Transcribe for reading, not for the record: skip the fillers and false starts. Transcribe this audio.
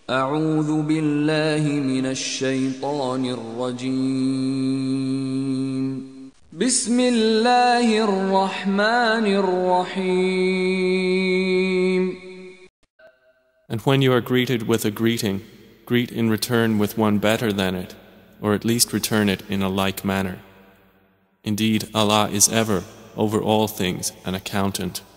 أعوذ بالله من الشيطان الرجيم. بسم الله الرحمن الرحيم. And when you are greeted with a greeting, greet in return with one better than it, or at least return it in a like manner. Indeed, Allah is ever, over all things, an accountant.